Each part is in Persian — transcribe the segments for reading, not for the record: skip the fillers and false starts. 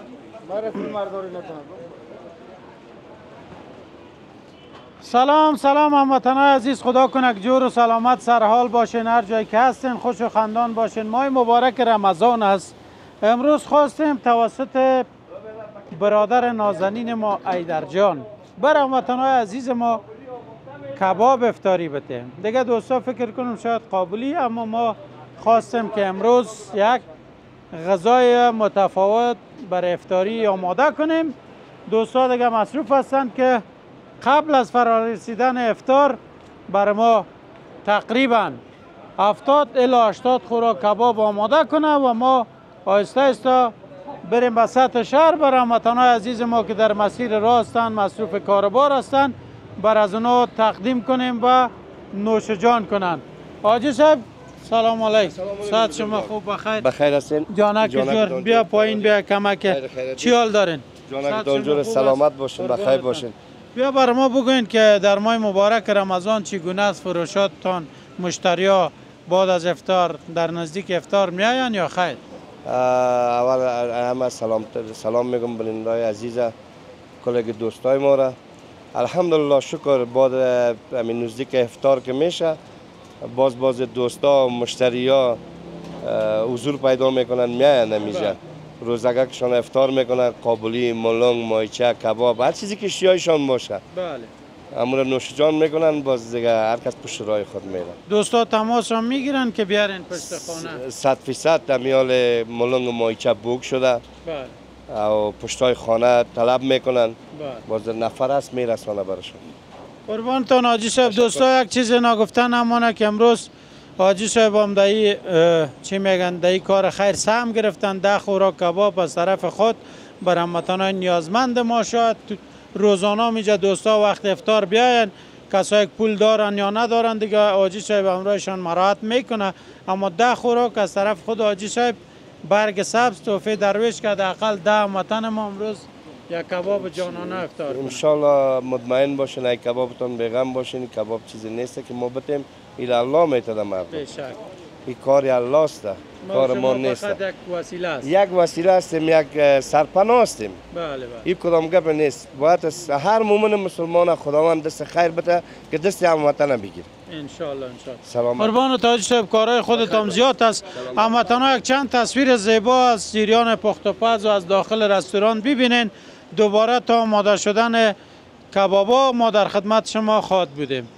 سلام هموطنان عزیز، خدا کنه که جور و سلامت سرحال باشین، هر جایی که هستین خوش و خندان باشین. ماه مبارک رمضان است. امروز خواستیم توسط برادر نازنین ما ایدر جان بر هموطنان عزیز ما کباب افطاری بتیم. دیگه دوستا فکر کنم شاید قابلی، اما ما خواستیم که امروز یک غذای متفاوت برای افطاری آماده کنیم. دوستا دیگه مصروف هستند که قبل از فرارسیدن افطار بر ما تقریبا 70 الی 80 خوراک کباب آماده کنه و ما آهسته آهسته بریم به سطح شهر بر هموطنان عزیز ما که در مسیر راه هستند، مصروف کاربار هستند، بر از اونا تقدیم کنیم و نوش جان کنند. حاجی صاحب سلام علیکم. صحت شما خوب بخیر؟ بخیر هستین؟ جانک جور بیا پایین بیا کمک. چی حال دارین؟ جانک دانجور سلامت باشین، بخیر باشین. بیا بر ما بگوین که در ماه مبارک رمضان چگونه است فروشاتتان؟ مشتریا بعد از افطار در نزدیک افطار میاین یا خیر؟ اول همه سلام میگم بلندای عزیز کلیگ دوستای ما را. الحمدلله شکر بعد همین نزدیک افطار که میشه باز دوستا مشتریا حضور پیدا میکنن میاین نمیشه. روزگاه کشان افطار میکنن قابلی، ملنگ، مایچه، کباب، هر چیزی که اشیایشان باشه. بله. امور نوش جان میکنن، باز دیگه هر کس پشت راه خود میره. دوستا تماس هم میگیرن که بیارین پشت خانه؟ 100% میال ملنگ و مایچه بوک شده. بله. او پشتای خانه طلب میکنن. بله. باز نفر است میرسونه برشون. قربانتان حاجی صاحب. دوستا یک چیز نگفتن همونه که امروز حاجی صاحب هم دایی چی میگن دایی کار خیر سهم گرفتن 10 خوراک کباب از طرف خود بر هموطنان نیازمند ما. شاید روزانه میجا دوستا وقت افطار بیاین، کسایی که پول دارن یا ندارن دیگه حاجی صاحب همراهشان مراعات میکنه، اما 10 خوراک از طرف خود حاجی صاحب برگ سبز تحفه درویش که حداقل 10 هموطن ما امروز یک کباب جانانه افطار کنه. ان شاء الله مطمئن باشین ای کبابتون بیغم باشین. کباب چیزی نیست که ما بتیم، این الله میتونه مردم. بشک. این کار الله است، کار ما نیست. یک وسیله است. یک وسیله هستیم، یک سرپناه هستیم. بله. این کدام گپ نیست. باید هر مومن مسلمان خداوند دست خیر بده که دست هموطن بگیر. ان شاء الله. سلام. قربان حاجی صاحب کارهای خودتان زیاد است. هموطنان یک چند تصویر زیبا از جریان پخت و پز و از داخل رستوران ببینین. دوباره تا آماده شدن کبابا ما در خدمت شما خواهد بودیم.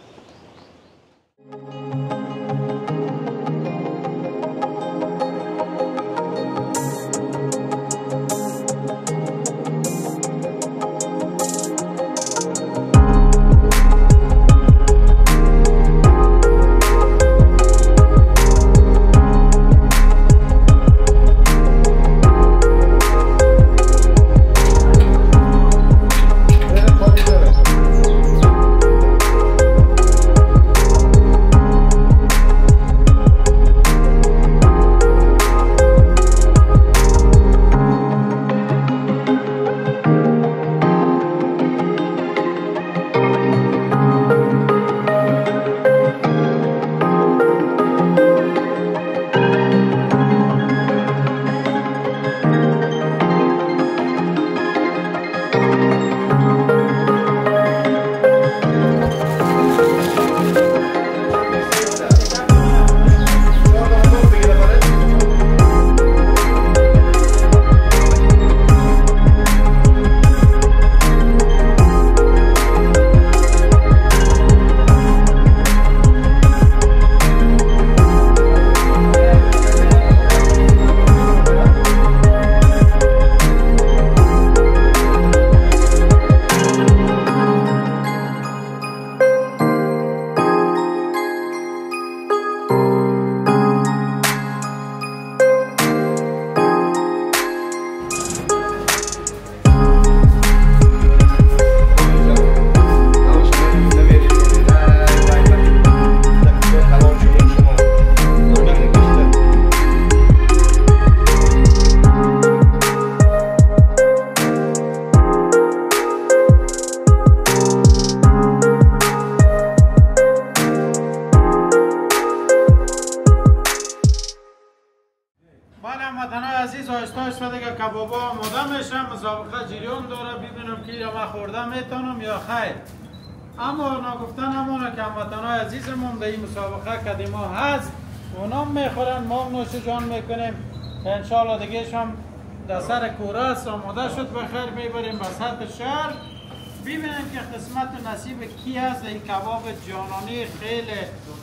آماده میشم، مسابقه جریان داره، ببینم که را من خورده میتونم یا خیر. اما نگفتن همونه که هموطنای عزیزمون به این مسابقه که ما هست اونا میخورن، ما نوش جان میکنیم. انشالله دیگه شم در سر کوره است، آماده شد بخیر میبریم به سطح شهر ببینیم که قسمت و نصیب کی هست. این کباب جانانی خیلی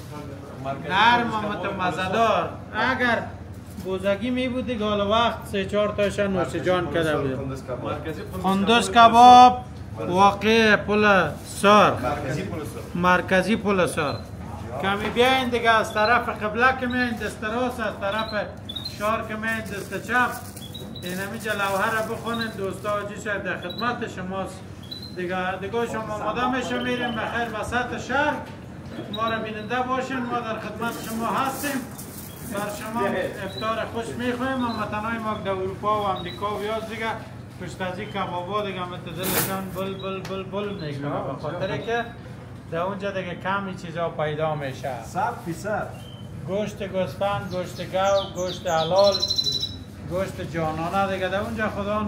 نرم و متمزه‌دار. اگر بوزگی می بود دیگه حال وقت 3-4 تاش نوش جان کرده بود. خندوس کباب واقع پل سر، مرکزی پل سر. کمی بیاین دیگه از طرف قبله که میاین دست راست، از طرف شهر که میاین دست چپ. این همیشه لوحه را بخونین دوستا حاجی صاحب در خدمت شماست. دیگه شما آماده میشه میریم بخیر وسط شهر. ما را بیننده باشین، ما در خدمت شما هستیم. بر شما افطار خوش میخوایم. هموطنای ما در اروپا و امریکا و یاد دیگه پشت از این کبابا دیگه متدلشان بل بل بل بل میکنه، به خاطر که در اونجا دیگه کمی چیزا پیدا میشه. 100%. گوشت گوسفند، گوشت گاو، گوشت حلال، گوشت جانانه دیگه در اونجا خدا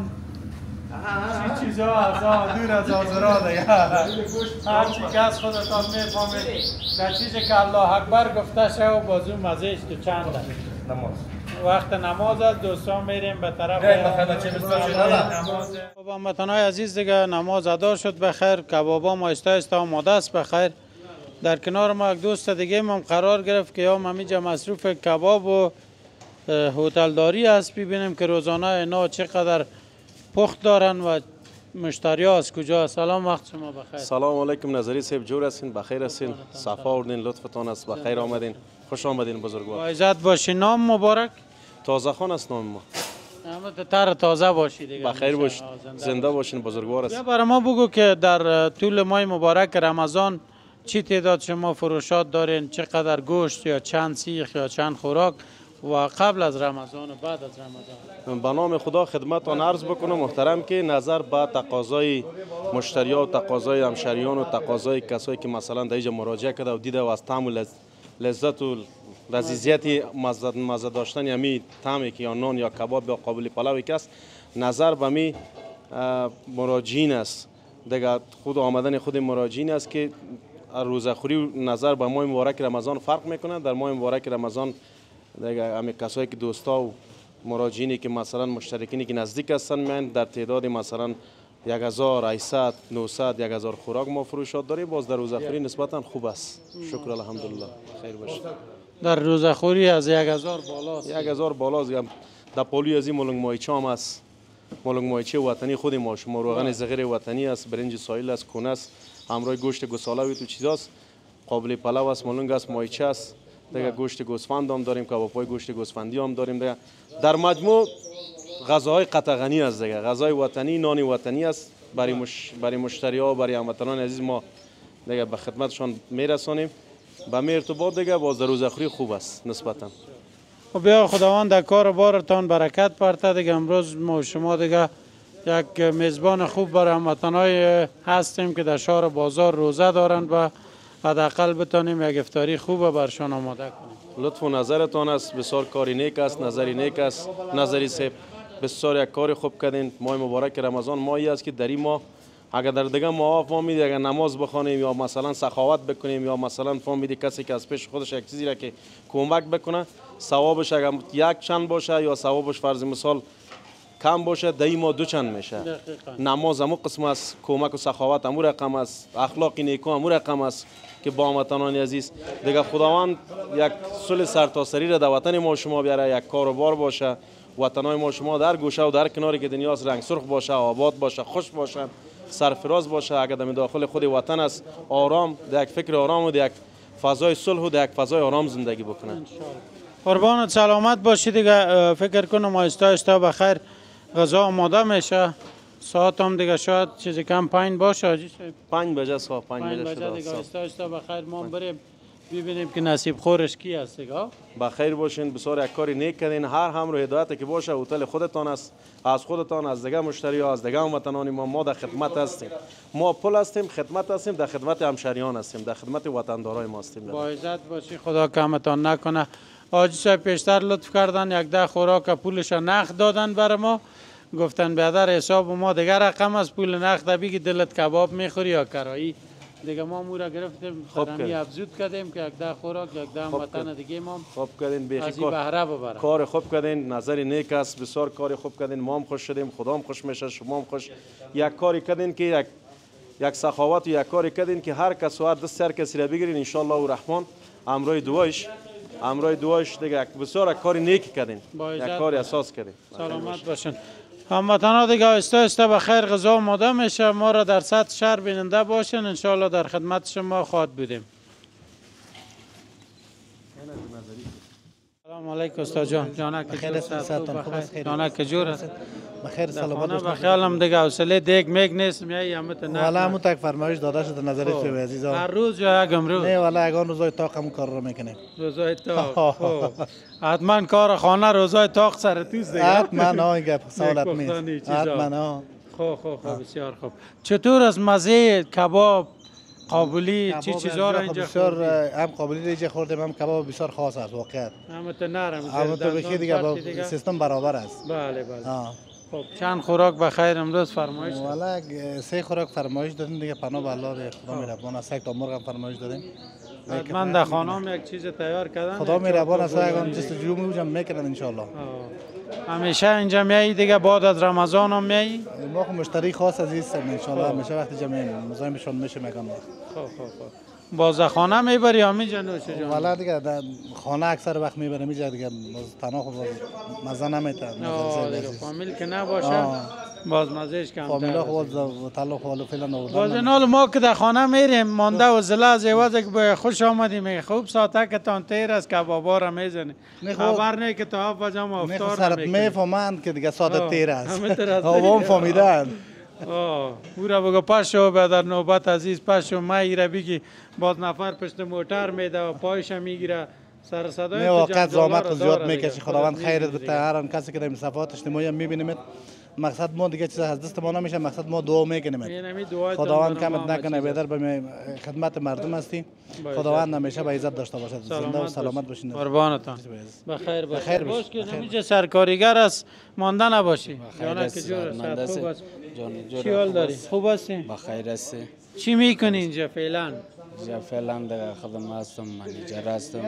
چی چیزا از دور از آزرا دیگه هرچی که از خودتان میفهمید در چیزی که الله اکبر گفته شه و بازو مزهش تو چنده. نماز. وقت نماز است دوستان، میریم به طرف نماز. خب هموطنای عزیز دیگه نماز ادا شد بخیر، کبابا ما آهسته آماده است بخیر. در کنار ما یک دوست دیگه هم قرار گرفت که یا همینجا مصروف کباب و هتلداری است. ببینیم که روزانه اینا چقدر پخت دارن و مشتری ها از کجا. سلام، وقت شما بخیر. سلام علیکم نظری صاحب، جور هستین؟ بخیر هستین؟ صفا آوردین، لطفتان است، بخیر آمدین، خوش آمدین بزرگوار. با عزت باشی. نام مبارک؟ تازه خان است نام ما. تر تازه باشی دیگه. بخیر باش، زنده باشین، بزرگوار است. بیا برای ما بگو که در طول ماه مبارک رمضان چی تعداد شما فروشات دارین، چقدر گوشت یا چند سیخ یا چند خوراک و قبل از رمضان و بعد از رمضان؟ به نام خدا خدمتتان عرض بکنم محترم که نظر به تقاضای مشتری ها و تقاضای همشهریان و تقاضای کسایی که مثلا در اینجا مراجعه کرده و دیده و از طعم و لذت و لذیذیت مزه داشتن یمی طعمی که یا نان یا کباب یا قابل پلوی که است، نظر به می مراجعین است دیگه. خود آمدن خود مراجعین است که روزخوری نظر به ماه مبارک رمضان فرق میکنه. در ماه مبارک رمضان دیگه همه کسایی که دوستا و مراجعینی که مثلا مشترکینی که نزدیک هستن میان در تعداد مثلا 1800 900 1000 خوراک ما فروشات داریم. باز در روزخوری نسبتا خوب است، شکر الحمدلله. خیر باشه. در روزخوری از 1000 بالاست. 1000 بالاست. در پالی از این مولنگ مایچه هم است، مولنگ مایچه وطنی خود ما، شما روغن زغیر وطنی است، برنج سایل است، کونه است، همراه گوشت گوساله و تو چیزاست، قابل پلو است، مولنگ است، مایچه است دیگه. گوشت گوسفند هم داریم، کباب‌های گوشت گوسفندی هم داریم دیگه. در مجموع غذاهای قطع غنی است دیگه، غذای وطنی، نان وطنی است. برای مشتری ها، برای هموطنان عزیز ما دیگه به خدمتشان میرسانیم. به می ارتباط دیگه باز در روزخوری خوب است نسبتا. خب بیا خداوند در کار بارتان برکت پرته دیگه. امروز ما شما دیگه یک میزبان خوب برای هموطنای هستیم که در شهر بازار روزه دارند و حداقل بتانیم یک افطاری خوب برشان آماده کنیم. لطف و نظرتان است، بسیار کاری نیک است، نظری نیک است. نظری صاحب بسیار یک کار خوب کردین. ماه مبارک رمضان ماهی است که در این ماه اگر در دیگه ماه فهمیدی اگر نماز بخوانیم یا مثلا سخاوت بکنیم یا مثلا فهمیدی کسی که از پیش خودش یک چیزی را که کمک بکنه، ثوابش اگر یک چند باشه یا ثوابش فرض مثال کم باشه، در این ماه 2 چند میشه. نماز همون قسم است، کمک و سخاوت همون رقم است، اخلاق نیکو همون رقم است که با هموطنان عزیز دیگه خداوند یک صلح سرتاسری را در وطن ما شما بیاره، یک کاروبار باشه، وطنای ما شما در گوشه و در کناری که دنیا رنگ سرخ باشه، آباد باشه، خوش باشه، سرفراز باشه. اگر در داخل خود وطن است آرام، در یک فکر آرام و در یک فضای صلح و در یک فضای آرام زندگی بکنه. قربانت سلامت باشی دیگه. فکر کنم آهسته بخیر غذا آماده میشه. ساعت هم دیگه شاید چیزی کم 5 باشه. 5 بجه صبح 5 بجه دیگه آهسته بخیر ما بریم ببینیم که نصیب خورش کی است دیگه. بخیر باشین، بسیار یک کاری نیک کردین. هر هم رو هدایت که باشه هتل خودتان است، از خودتان، از دیگه مشتری ها، از دیگه هموطنان ما در خدمت هستیم. ما پل هستیم، خدمت هستیم، در خدمت همشهریان هستیم، در خدمت وطندارای ما هستیم. با عزت باشی، خدا کمتان نکنه. حاجی صاحب پیشتر لطف کردن 10 خوراک پولش نقد دادن برای ما. گفتن بیادر حساب ما دیگر رقم از پول نقد بگی دلت کباب میخوری یا کرایی دیگه ما مورا گرفتیم خرمی افزود کردیم که یک ده خوراک یک ده وطن دیگه ما خوب کردین بیخی از این بهره ببره کار خوب کردین نظر نیک است بسیار کار خوب کردین ما هم خوش شدیم خدا هم خوش میشه شما هم خوش یک کاری کردین که یک سخاوت و یک کاری کردین که هر کس و هر دست هر کسی را بگیرین ان شاء الله الرحمن امروی دوایش دیگه بسیار کاری نیک کردین یک کاری اساس کردین سلامت باشین هموطنا دیگه آهسته آهسته به خیر غذا آماده میشه ما را در سطح شهر بیننده باشین ان شاء الله در خدمت شما خواهد بودیم سلام علیکم استاد جان جانک بخیر است جانک جور است بخیر سلامت باشید بخیالم دیگه حوصله دیگ میگ نیست میای همت نه والا همون تک فرمایش داده شده نظرت به عزیزا هر روز یا یک امروز نه والا یگان روزای طاق هم کار رو میکنیم روزای طاق حتما کار خانه روزای طاق سر توست دیگه حتما ها این گپ سوالت نیست حتما ها خوب بسیار خوب چطور از مزه کباب قابلی چی چیزا رو اینجا بسیار هم قابلی رو اینجا خوردیم هم کباب بسیار خاص است واقعا همت نرم همت بخیر دیگه با سیستم برابر است بله خب چند خوراک بخیر امروز فرمایش والا 3 خوراک فرمایش دادیم دیگه پناه به الله خدا مهربان است یک تا مرغ هم فرمایش دادیم من در خانه‌ام یک چیز تیار کردم خدا مهربان است یگان جستجو میکنن ان شاء الله همیشه اینجا میایی دیگه بعد از رمضان هم میایی ما خو مشتری خاص عزیزم ان شاء الله همیشه وقتی جمعه مزاحمشون میشه میگم خب باز خانه میبری یا میجا نوش جان والا دیگه خانه اکثر وقت میبرم میجا دیگه تنها خود مزه نمیتن دیگه فامیل که نباشه باز مزهش کم فامیلا خود تعلق حال فعلا باز نال ما که در خانه میریم مانده و زله از عوض که خوش آمدی میگه خوب ساعته که تان تیر از کبابا را میزنی خبر نه که تا هفت وجه ما افطار سرت میفهمند که دیگه ساعت تیر است هم فهمیدن او را بگو پشو به در نوبت عزیز پشو ما ایره بگی باز نفر پشت موتر میده و پایش میگیره سر صدای نه واقعا زحمت زیاد میکشی خداوند خیرت بده هر کسی که در صفات اجتماعی میبینیم مقصد ما دیگه چیز از دست ما نمیشه مقصد ما دعا میکنیم خداوند کمت نکنه بدر به خدمت مردم هستی خداوند همیشه به عزت داشته باشد زنده و سلامت باشین قربانتان بخیر باش که نمیشه سرکاریگر است مانده نباشی جانا که جور است خوب است چی حال داری خوب هستی بخیر هستی چی میکنی اینجا فعلا فعلا در خدمت هستم منیجر هستم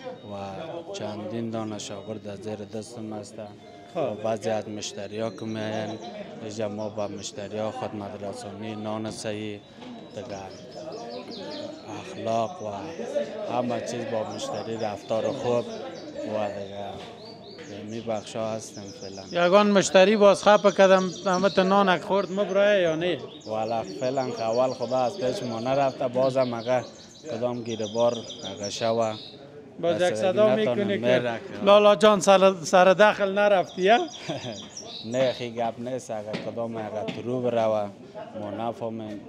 و چندین دانه شاگرد از زیر دستم هستم بعضی از مشتری ها که میاین اینجا ما با مشتری ها خدمت رسانی نان صحیح دیگر اخلاق و همه چیز با مشتری رفتار خوب و دیگر می بخشا هستم فعلا یگان مشتری باز خفه کردم همت نانک خورد مبرای یا نه والا فعلا که اول خدا از پیش ما نرفته بازم اگه کدام گیره بار اگه شوه باز یک صدا میکنی که لالا جان سر داخل نرفتی یا؟ نه خی گپ نیست اگر کدام اگر ترو بروه ما نفهمیم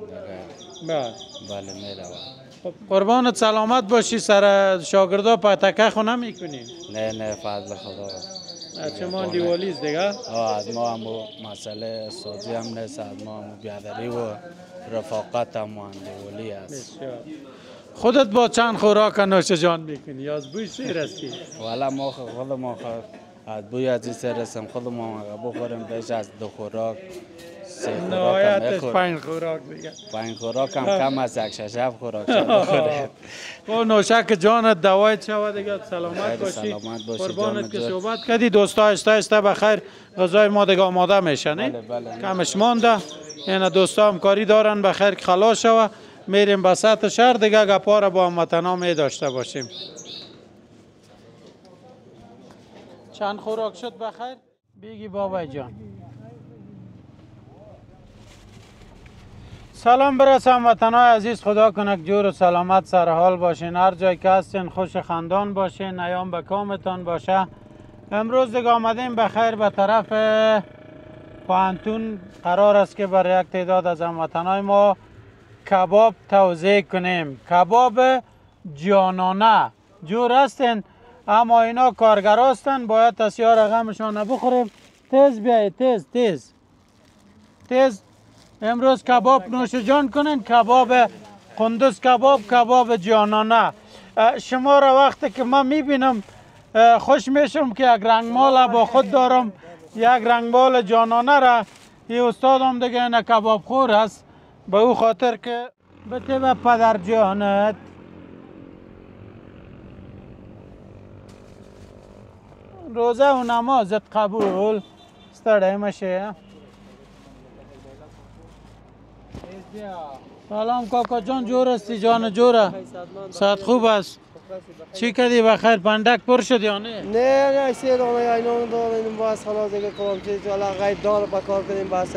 بله میروه قربانت سلامت باشی سر شاگردا پتکه خو نمیکنی نه فضل خدا چه ما دیوالیز دیگه از ما هم مسئله سازی هم نیست از ما هم بیادری و رفاقت هم دیوالی است خودت با چند خوراک نوش جان میکنی یا از بوی سیر هستی والا ما خود ما از بوی از این سیر هستم خود ما بخوریم بیش از 2 خوراک 3 خوراک نهایتش 5 خوراک دیگه 5 خوراک هم کم از 6 خوراک بخوریم خب نوشک جانت دوایت شود دیگه سلامت باشی قربانت که صحبت کردی دوستا آهسته بخیر غذای ما دیگه آماده میشه نه کمش مانده اینا دوستا همکاری دارن بخیر که خلاص شوه میریم به سطح شهر دیگه گپا را با هموطنا می داشته باشیم چند خوراک شد بخیر بگی بابا جان سلام برسه هموطنای عزیز خدا کنه جور و سلامت سر حال باشین هر جای که هستین خوش خندان باشین ایام به کامتان باشه امروز دیگه آمدیم بخیر به طرف پانتون قرار است که برای یک تعداد از هموطنای ما کباب توزیع کنیم کباب جانانه جور هستن اما اینا کارگر هستن باید تسیار رقمشان بخوریم تیز بیایید تیز امروز کباب نوش جان کنین کباب قندوز کباب جانانه شما را وقتی که من میبینم خوش میشم که یک رنگ مال با خود دارم یک رنگبال جانانه را این استاد هم دیگه این کباب خور است به او خاطر که بته به پدر جانت روزه و نمازت قبول ستړی مشه. سلام کاکا جان، جور هستی جان جوره؟ صحت خوب است؟ چی کردی بخیر؟ پندک پر شد یا نه؟ نه سه دانه اینان داریم بس خلاص دیگه کام چیز حالا غیر دار با کار کنیم بس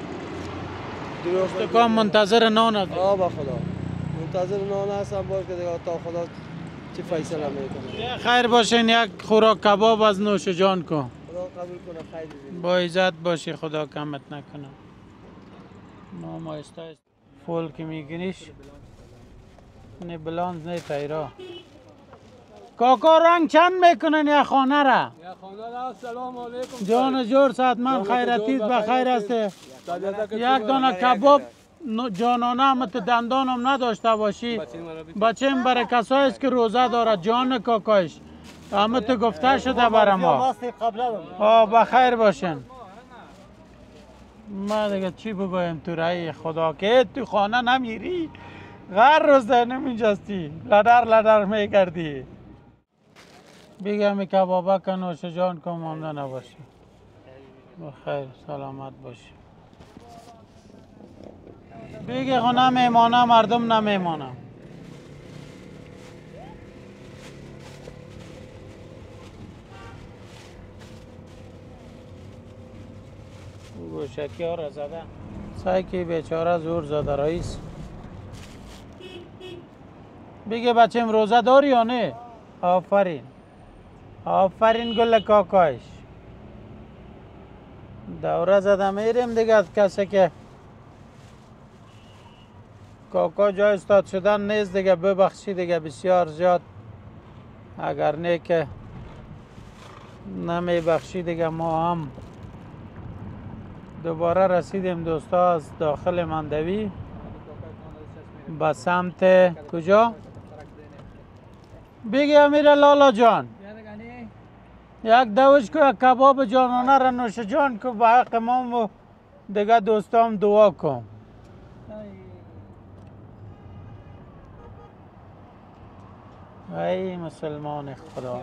درست کام منتظر نان است. با خدا منتظر نان هستم باش که دیگه تا خدا چی فیصله میکنه. خیر باشین، یک خوراک کباب از نوش جان کن. خدا قبول کنه. خیر با عزت باشی، خدا کمت نکنه. نامایسته است فول که میگنیش نه بلانز نه تایرا. کاکا رنگ چند میکنن یا خانه را؟ یا خانه را سلام علیکم جان جور صحتمند خیرتیت بخیر است. یک دانه کباب جانانه همت دندانم نداشته باشی. بچیم برای کسایی است که روزه داره جان کاکایش همت گفته شده برای ما. بخیر باشین. ما دیگه چی بگویم تو رای خدا که تو خانه نمیری، غر روز ده نمیجستی لدر میکردی. بگم کبابه که نوش جان کن مانده نباشی. بخیر سلامت باشی. بگه خو نمیمانه مردم نمیمانه. گوشکی ها را زده سعی که بیچاره زور زده رئیس. بگه بچه روزه داری یا نه؟ آفرین آفرین گل کاکایش. دوره زده میریم دیگه. کسی که کاکا جای استاد شدن نیست دیگه ببخشی دیگه بسیار زیاد. اگر نه که نمیبخشی دیگه. ما هم دوباره رسیدیم دوستا از داخل مندوی به سمت کجا؟ بگی امیر لالا جان یک دوش که کباب جانانه را نوش جان که به حق ما و دیگه دوستام دعا کن. ای مسلمان خدا.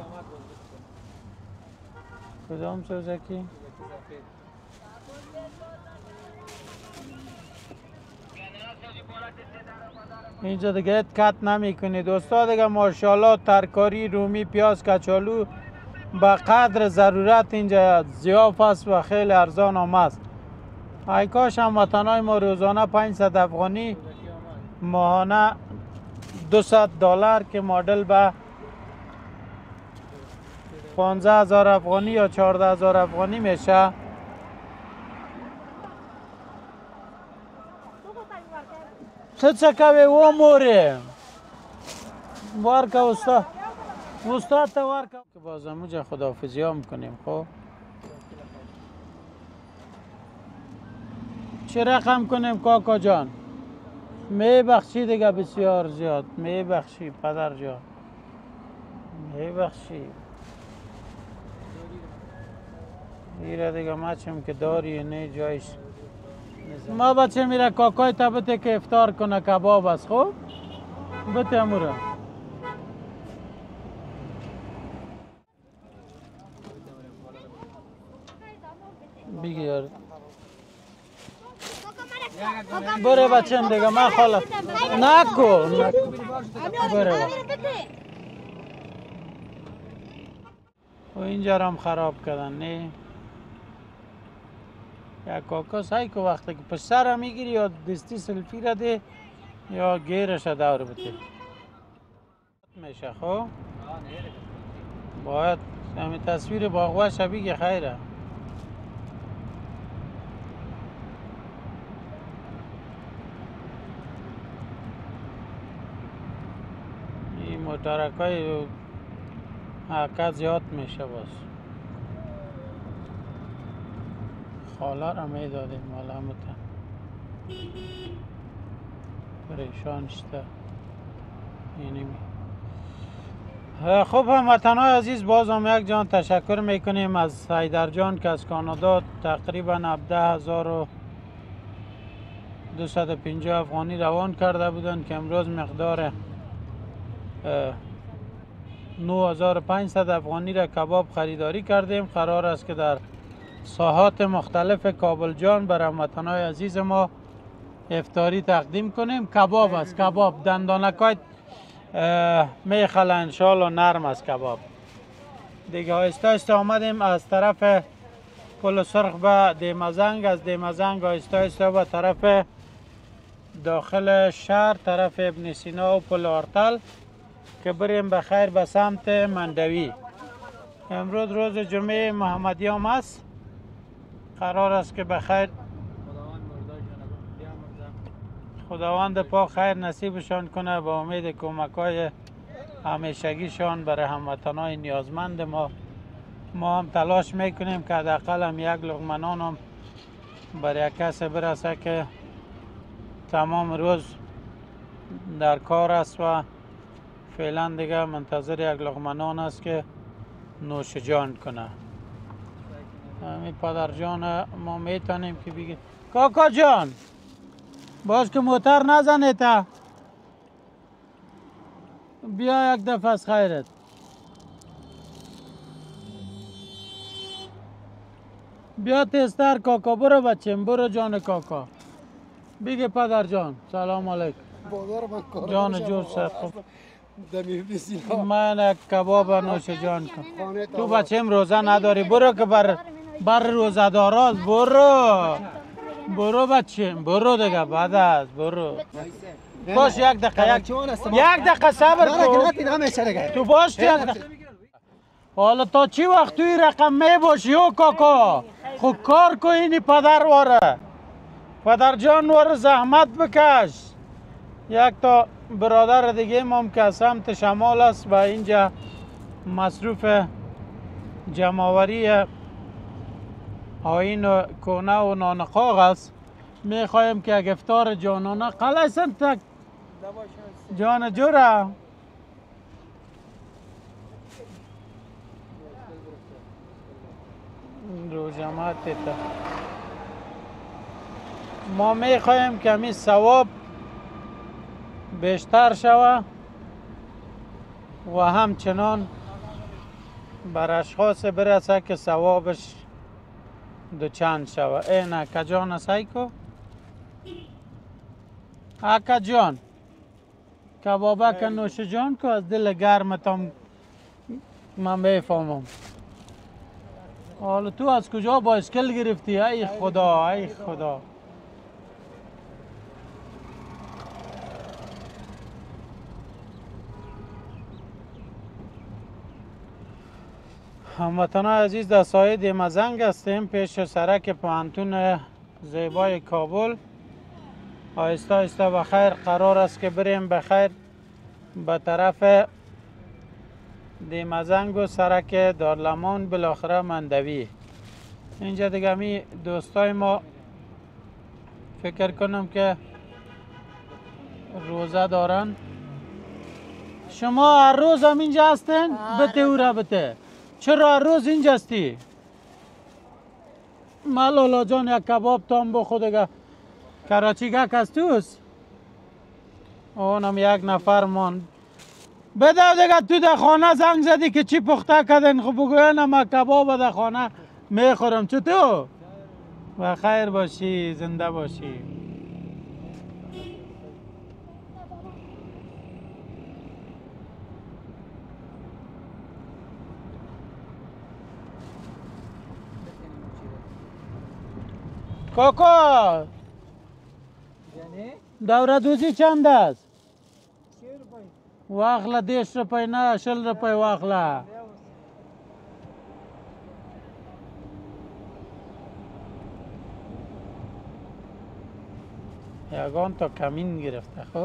کدام سوزکی؟ اینجا دیگه کت نمی کنی دوستا دیگه. ماشاءالله ترکاری رومی پیاز کچالو به قدر ضرورت اینجا ضیاف است و خیلی ارزان هم است. ای کاش هموطنای ما روزانه 500 افغانی ماهانه $200 که مدل به 15,000 افغانی یا 14,000 افغانی میشه. چه کوي و موره وارکا استاد تا وارکا که بازم موجه خداحافظی ها میکنیم. خب چه رقم کنیم کاکا جان؟ میبخشی دیگه بسیار زیاد. میبخشی پدر جان میبخشی. میره دیگه مچم که داری نه جایش. ما بچه میره کاکای تا بته که افطار کنه کباب است. خب بته اموره بگی یار بره بچه دیگه. من خالت نکو بره و اینجا هم خراب کردن. نه یا کاکا سعی که وقتی که پشت سر میگیری یا دستی سلفی را ده یا گیرش دور بده میشه. خب باید همین تصویر باغوه شبیه خیره. این موترک های حرکت زیاد میشه. باز خاله را میدادیم مالا همتا پریشان شده. اینی خب هموطنان عزیز، باز هم یک جان تشکر میکنیم از حیدر جان که از کانادا تقریبا 17250 افغانی روان کرده بودند که امروز مقدار 9500 افغانی را کباب خریداری کردیم. قرار است که در ساحات مختلف کابل جان بر هموطنان عزیز ما افطاری تقدیم کنیم. کباب است، کباب دندانکای میخله انشالله نرم است کباب دیگه. آهسته آهسته آمدیم از طرف پل سرخ به دیمزنگ، از دیمزنگ آهسته آهسته به طرف داخل شهر، طرف ابن سینا و پل آرتل که بریم بخیر به سمت مندوی. امروز روز جمعه محمدیان است، قرار است که بخیر خداوند پاک خیر نصیبشان کنه. با امید کمک‌های همیشگیشان برای هموطنان نیازمند ما هم تلاش میکنیم که حداقل هم یک لقمه نان هم برای کسی برسه که تمام روز در کار است و فعلا دیگه منتظر یک لقمه نان است که نوش جان کنه. همین پدر جان ما میتونیم که بگیم کاکا جان باز که موتر نزنه تا بیا یک دفعه از خیرت. بیا تستر کاکا، برو بچیم، برو جان کاکا بگه پدر جان سلام علیکم. جان جور سر خوب من یک کباب نوش جان کن. تو بچیم روزه نداری، برو که بر روزه داراز، برو بچیم، برو دیگه بعد از برو. باش یک دقیقه صبر کن. تو باش یک دقیقه. حالا تا چی وقت توی رقم می باشی او کاکا؟ خود کار کنی پدر واره، پدر جان واره زحمت بکش. یک تا برادر دیگه هم که سمت شمال است و اینجا مصروف جمعآوری آیین کونه و نانقاق است. میخوایم که یک افطار جانانه قلیسن تک جان جوره روزمات تا ما میخوایم که همین ثواب بیشتر شوه و همچنان بر اشخاص برسه که ثوابش دوچند شوه. این اکا جان سایکو، اکا جان کبابه که نوش جان که از دل گرمتم من بفهمم. حالا تو از کجا بایسکل گرفتی؟ ای خدا ای خدا. هموطنان عزیز در سایه دیمزنگ هستیم پیش سرک پوهنتون زیبای کابل. آهسته آهسته بخیر قرار است که بریم بخیر به طرف دیمزنگ و سرک دارلمان بالاخره مندوی. اینجا دیگه می دوستای ما فکر کنم که روزه دارن. شما هر روز هم اینجا هستین؟ بته او را بته. چرا هر روز اینجا هستی؟ ملالا جان یک کباب تام بخو دیگه. کراچی گک است توست؟ اونم یک نفر ماند. بده دیگه تو در خانه زنگ زدی که چی پخته کردن؟ خب بگوین ما کباب در خانه میخورم. چطور؟ و خیر باشی، زنده باشی. کاکا دوره دوزی چند است؟ 30 روپای. واخله 10 روپای نه 40 روپای واخله. یگان تا کمین گرفته. خب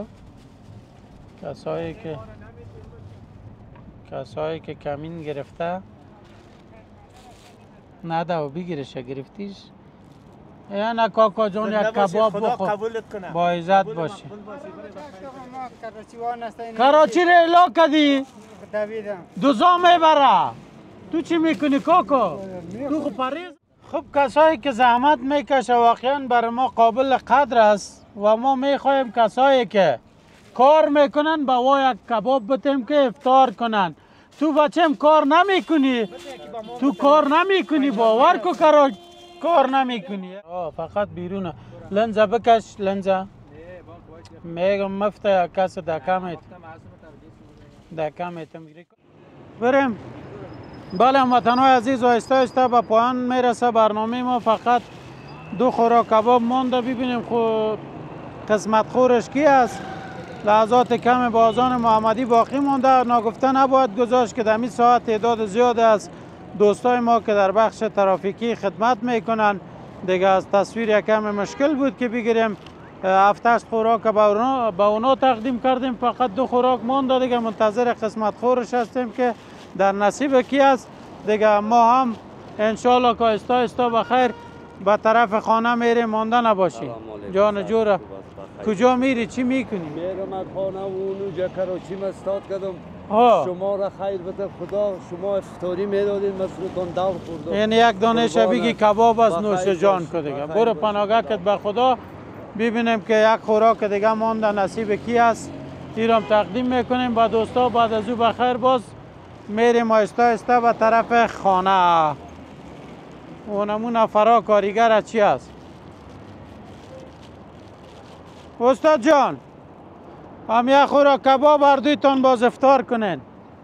کسایی که کمین گرفته نده و بگیرش. گرفتیش یعنی کاکا جان یک کباب بخور با عزت باشی. کراچی رو اعلا کردی؟ دوزا میبره. تو چی میکنی کاکا؟ تو خب پریز؟ خب کسایی که زحمت میکشه واقعا بر ما قابل قدر است و ما میخوایم کسایی که کار میکنن با وای یک کباب بتیم که افطار کنن. تو بچم کار نمیکنی، تو کار نمیکنی، باور کو کار نمیکنی. فقط بیرونه. لنزه بکش لنزه. میگم مفته کس دکمت بریم. بله هموطنان عزیز، آهسته آهسته به پایان میرسه برنامه ما. فقط دو خوراک کباب مونده، ببینیم قسمت خورش کی است. لحظات کم بازان محمدی باقی مونده. ناگفته نباید گذاشت که در این ساعت تعداد زیاد است دوستای ما که در بخش ترافیکی خدمت میکنن. دیگه از تصویر یکم مشکل بود که بگیریم. 7-8 خوراک به اونا تقدیم کردیم، فقط 2 خوراک مونده دیگه. منتظر قسمت خورش هستیم که در نصیب کی است دیگه. ما هم انشالله که آهسته آهسته بخیر به طرف خانه میریم، مانده نباشی. جان جوره کجا میری؟ چی میکنی؟ میرم از خانه و اونو جا کراچی استاد کردم. شما را خیر بده خدا. شما افطاری میدادین مسئولتان دور خوردم. این یک دانه شبیگی کباب است نوش جان که دیگه. برو پناهگاه کت به خدا. ببینیم که یک خوراک دیگه مانده نصیب کی است. ایرام تقدیم میکنیم با دوستا. بعد از او بخیر باز میریم آهسته آهسته به طرف خانه. اونمون نفرا کاریگر چی است؟ استاد جان هم یک خوراک کباب هر دویتان باز افطار کنین،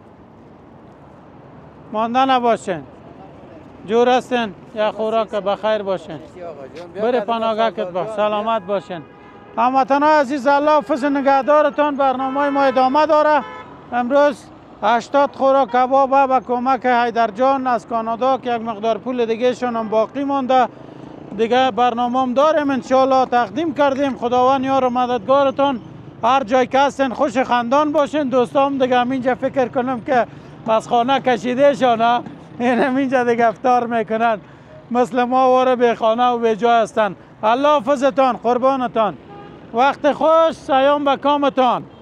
مانده نباشین. جور هستین؟ یک خوراک بخیر باشین. بری پناهگاه کت با سلامت باشین. هموطنان عزیز الله حافظ نگهدارتان. برنامه ما ادامه داره. امروز 80 خوراک کباب به کمک حیدر جان از کانادا که یک مقدار پول دیگه شون هم باقی مونده. دیگه برنامه هم داریم انشالله تقدیم کردیم. خداوند یار و مددگارتان. هر جای که هستین خوش خندان باشین. دوستام دیگه همینجا فکر کنم که از خانه کشیده شانه این همینجا دیگه افطار میکنن. مثل ما واره به خانه و به جای هستن. الله حافظتان، قربانتان. وقت خوش، سیام به کامتان.